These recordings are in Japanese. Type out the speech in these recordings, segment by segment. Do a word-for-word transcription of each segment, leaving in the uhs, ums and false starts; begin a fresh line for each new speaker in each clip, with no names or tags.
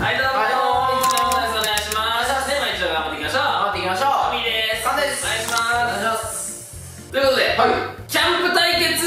はいどうもー、お願いします。では一応頑張っていきましょう。頑張っていきましょう。アミです。カンです。お願いします。ということで、キャンプ対決。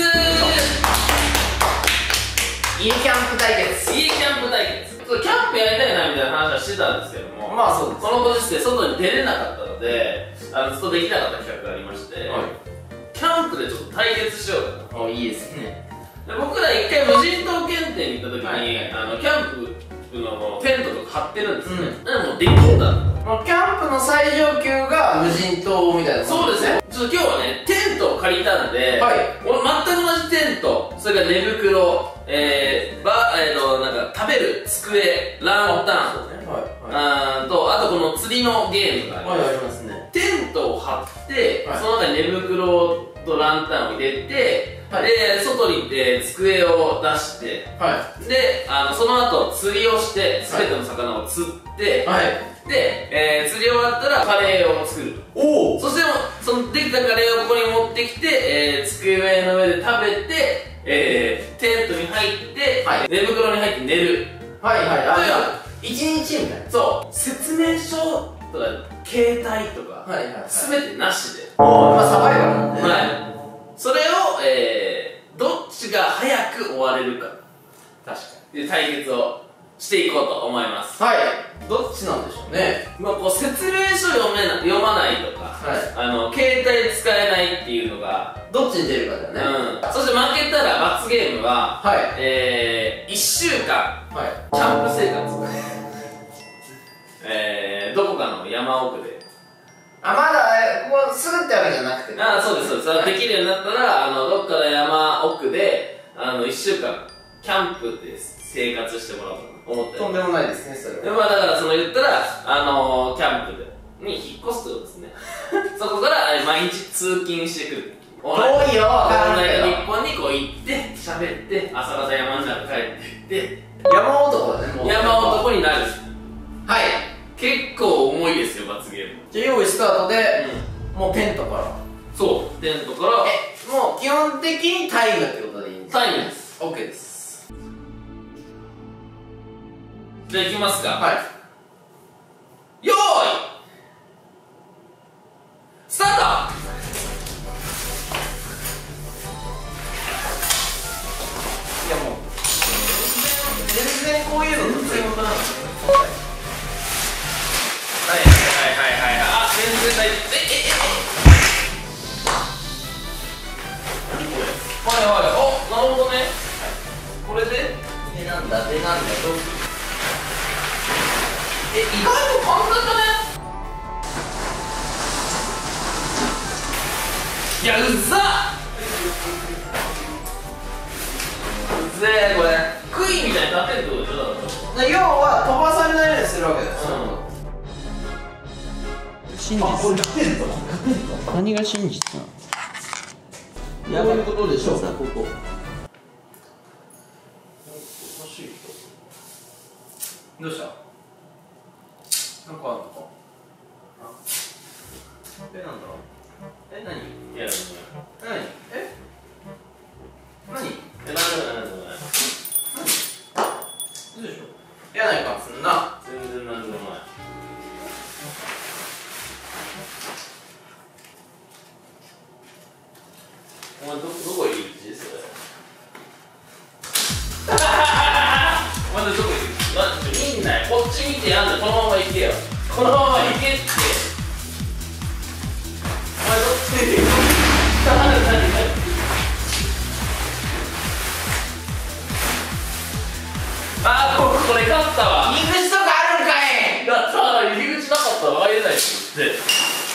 家キャンプ対決。
家キャンプ対決。キャンプやりたいなみたいな話はしてたんですけども、
まあそうです。
このご時世外に出れなかったので、あのずっとできなかった企画がありまして、キャンプでちょっと対決しようかな。
いいですね。
で僕ら一回無人島検定に行った時に、あのキャンプのテントとか張ってるんですね。でもできんだ。
もうキャンプの最上級が無人島みたいな。
そうですね。ちょっと今日はね、テントを借りたんで、俺全く同じテント、それから寝袋、えー、バえーと、なんか食べる机、ランタン、あーと、あとこの釣りのゲームがあります。テントを張って、その中に寝袋とランタンを入れて、で、外に行って机を出して、で、あのその後釣りをして、すべての魚を釣って、で、えー、釣り終わったらカレーを作る。おそしてそのできたカレーをここに持ってきて、えー、机の上で食べて、えー、テントに入って、はい、寝袋に入って寝る。はいはい。あ、いちにちみたいな。そう。説明書とか、携帯とか、すべてなしで。
まあサバイバルなんで。
はい。それを、えー、どっちが早く終われるか。確かに。で、対決をしていこうと思います。はい。
どっちなんでしょうね。
まあ、こう、説明書読めな、読まないとか、はい、あの、携帯使えないっていうのが、
どっちに出るかだよね。
うん。そして負けたら罰ゲームは、はい。えー、いっしゅうかん、はい。キャンプ生活。えー、どこかの山奥で。
あ、まだ、ここすぐってわけじゃなくて。
ああ、そうです、そうです。はい、できるようになったら、あの、どっかの山奥で、あの、いっしゅうかん、キャンプで生活してもらおうと思って。
とんでもないですね、それは。
まあ、だから、その言ったら、あのー、キャンプで、に引っ越すってことですね。そこから、毎日通勤してくる。
遠いよ、わからないけど。
日本にこう行って、喋って、朝方山の中帰っていって、
山男だね、もう。山
男になる。
はい。
結構重いですよ、罰ゲーム。
じゃあ用意スタートで、うん、もうテントから。
そう、テントから。
え、もう基本的にタイムってことでいいんですか？
タイムです。
OK です。
じゃあ行きますか。
はい。
よーいスタート。
いやもう全然こういうの全然わからない。
はいはいはいはい。あ、全然大丈夫。えええ何これ。はいはい。お、なるほどね。これで
え、なんだでなんだどうする。
え、意外と簡単だね。いや、うざっうぜえこれ。杭みたいに立てるってことでしょ。だから
要は飛ばされないようにするわけです。真実。あ、これテント何が真実なの？どういうことでしょうか、ここ。どうした？なんかあるのか？あ、え、なんだろう？え、何？
いや、
何？え？何？
え、なんだなんだなんだ何？
どうでしょう？嫌な予感すんな。
全然なんでもない。お前ど、どこいるうちそれ。お前どこいるうちだっていいんだよ。こっち見てやんだよ。このまま行けよ。このまま行けって。お前どっちにいる何何何あー、ここれ勝ったわ。
入り口とかあるんかい。
やったー、入り口なかったら入れないって言って。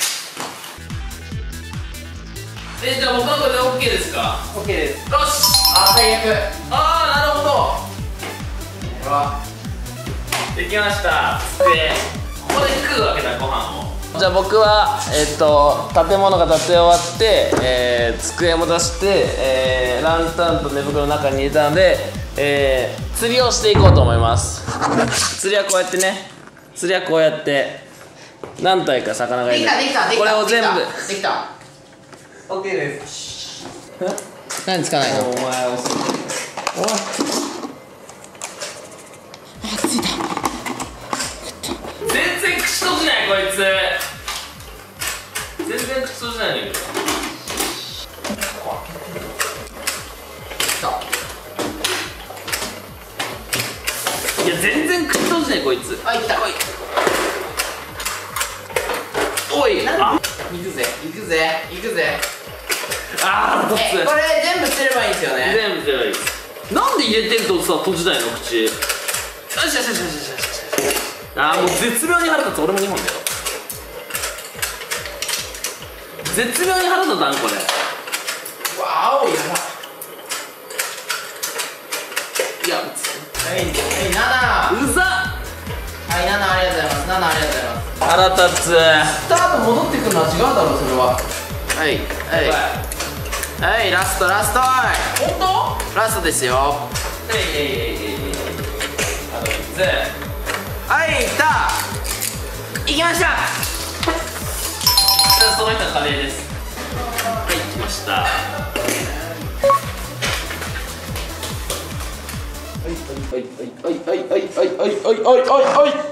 え、じゃあ僕はこれで OK ですか？
OK です。
よし。
あー、最悪。
あー、なるほど。
ほら
できました。机。ここで食うわけだ、ご飯を。じゃあ僕は、えっと、建物が建て終わって、えー、机も出して、えー、ランタンと寝袋の中に入れたので、えー、釣りをしていこうと思います。釣りはこうやってね、釣りはこうやって何体か魚がいる。
できたできたできた。
これを全部
できた。OK です。何つかないの？お前遅い。おい。あ、ついた。
こいつ。全然口閉じないんだけど。いや全然口閉じないこいつ。
あ、いった。
おい、あ、
行くぜ行くぜ行くぜ。
あー、こっ
え、これ全部捨てればいいんですよね。
全部捨てればいい。なんで入れてるとさ閉じないの口。よしよしよしよしよしよし。あー、もう絶妙に腹立つ。俺もにほんだよ。絶妙に腹立たんこれ。
うわ、青いやば。
いや、
はい、なな。
うざっ。
はい、ななありがとうございます。ななありがとうございます。
腹立つ。
スタート戻ってくるのは違うだろう、それは。はいはいはい、ラストラスト。
本当？
ラストですよ。
えいえいえいえいえい。あとみっつ。
はい、いったいきました。
その人はカレーです。はい、来ました。はいはいはいはいはいはいはいはいはいはいはい。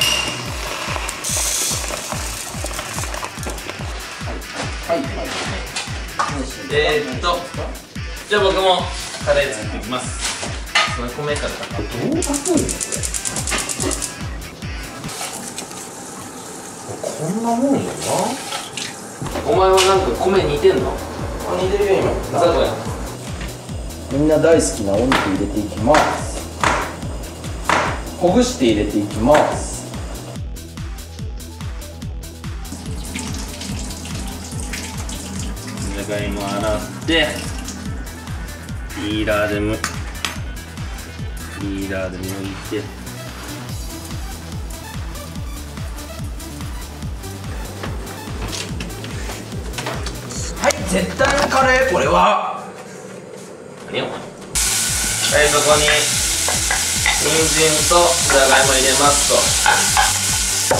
はいはい。えーっと、じゃあ僕もカレー作っていきます。その米からだからどう炊くんだこれ。こんなもんよな。お前はなんか米煮てんの？
似てるよ今。
ざこや。
みんな大好きなお肉入れていきます。ほぐして入れていきます。
じゃがいも洗ってピーラーでむピーラーでむいて、
はい、絶対のカレーこれは。
何やお前。はい、そこに人参とじゃがいも入れますと。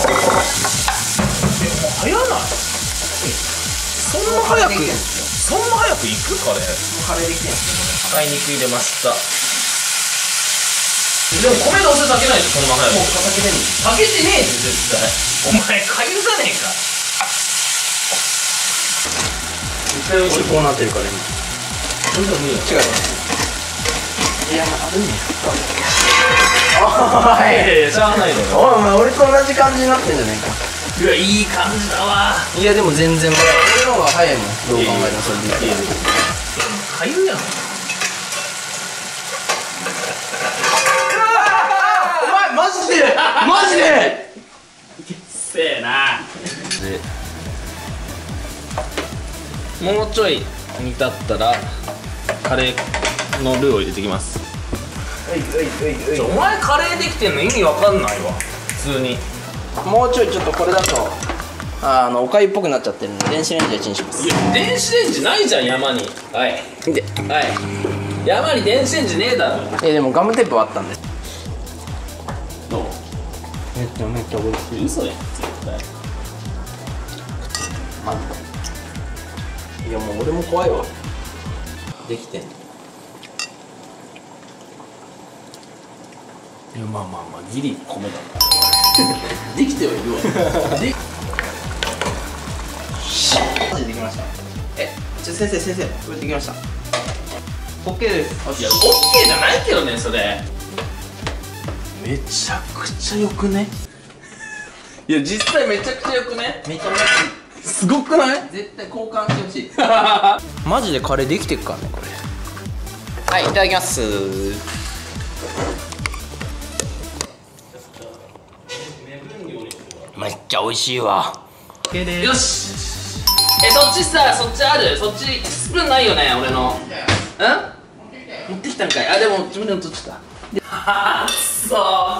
早ない？そんな早くそんな早くいくカレー。
カレーできてるんです
はい、肉入れました。でも米どうせ炊けないでしょ、そんな早く。もう
炊けてんの？
炊けてねえで絶対。お前かゆじゃねえか。絶対美味しい。
こうなってるから今。
それでもいいよ。
違う。いや、あるんですか。
おい、しゃあないだろ。
おい、お前俺と同じ感じになってんじゃないか。
いや、いい感じだわ。
いやでも全然まだ俺の方が早いもん。どう考えてもそれでいい。
かゆいやん。
お前マジでマジで
せえな。でもうちょい煮立ったらカレーのルーを入れていきます。
はいはいはいはい。
お前カレーできてんの意味わかんないわ普通に。
もうちょいちょっとこれだとあのおかゆっぽくなっちゃってるんで電子レンジでチンします。
いや電子レンジないじゃん山に。はい見て、はい山に電子レンジねえだろ。
えでもガムテープはあったんです。
どう？
めっちゃめっちゃ美味しい。
嘘やん絶対。
マジで。いやもう俺も怖いわ。できてんの。
いやまあまあまあギリ米だ
できてはいるわ。でマジでできました。え、ちょ先生先生これできました。オッケーです。
いやオッケーじゃないけどねそれ。めちゃくちゃよくね。いや実際めちゃくちゃよくね。
めちゃめちゃ
すごくない？
絶対交換してほしい。マジでカレーできてるからねこれ。はい、いただきます。めっちゃ美味しいわ。
よし。え、そっちさ、そっちある？そっちスプーンないよね、俺の。うん？持ってきたんかい。あ、でも自分でも取っちゃった。はぁ、くそー。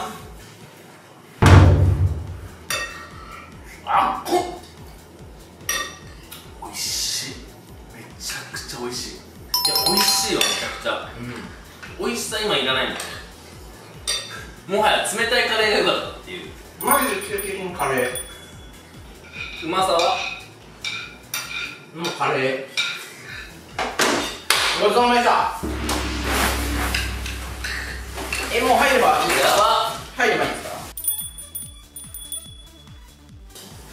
あっこ。美味しい。めちゃくちゃ美味しい。いや、美味しいよ、めちゃくちゃ。うん。美味しさ今いらないの。もはや冷たいカレーが良かったっていう。
マジで奇跡的にカレー。
うまさは
もうカレー。ごちそうさまでした。え、もう入ればいいですか？
やば。
入ればいいですか？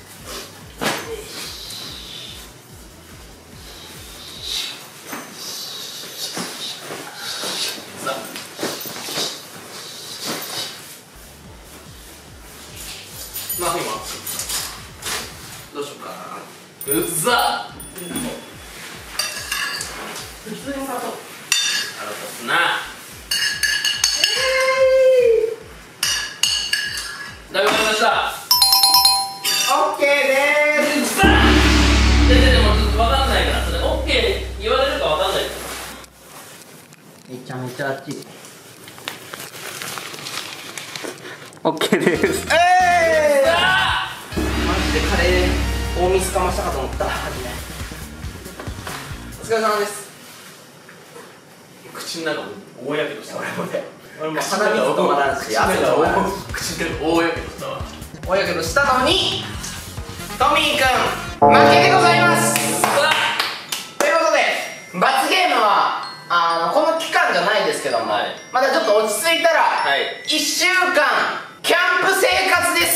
うざっ。
普通にさと
腹立つな。だいぶわかりました。
オッケーでーす。
うざっ。でででもちょっとわかんないから、それオッケー言われるかわかんないから。
めちゃめちゃあっちい。オッケーです。ええー、マジでカレー大ミスかましたかと思った。初めお疲れ様です。
口の中も大やけどした。俺もね、
俺も鼻水止まらんし、汗止まらんし、
口の中大やけどしたわ。
大やけどしたのにトミーくん負けでございます。ということで罰ゲームはあのこの期間じゃないですけども、はい、まだちょっと落ち着いたら、はい、いっしゅうかんキャンプ生活です。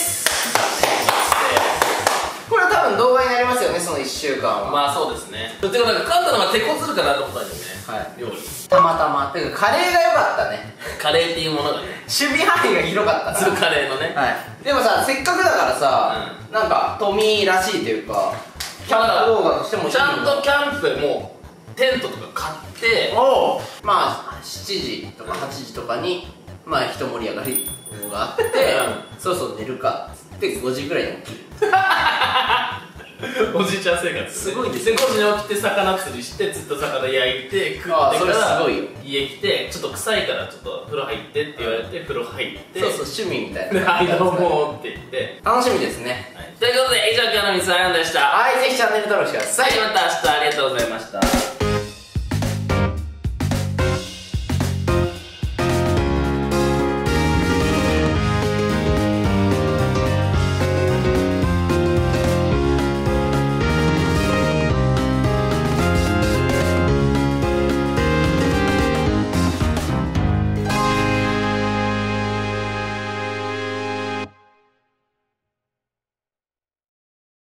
これは多分動画になりますよね、そのいっしゅうかんは。ま
あそうですね。てかなんか勝ったのが手こずるかなと思ったんだよね。はい、料理
たまたま。ていうかカレーが良かったね。
カレーっていうものがね、
守備範囲が広かったから。
カレーのね、
はい、でもさ、せっかくだからさ、うん、なんかトミーらしいというかキャンプ動画としても
ちゃんとキャンプもテントとか買って、
おまあしちじとかはちじとかにまあ一盛り上がりがあって、うん、そろそろ寝るかっつってごじぐらいに起きる。
おじいちゃん生活
すごいです
ね。ごじに起きて魚釣りしてずっと魚焼いて食ってから家来て、ちょっと臭いからちょっと風呂入ってって言われて風呂入って、
そうそう趣味みたいな。
はいどうもって言って
楽しみですね。
ということで以上今日のミスアヤンでした。
はい、ぜひチャンネル登録してください。
また明日ありがとうございました。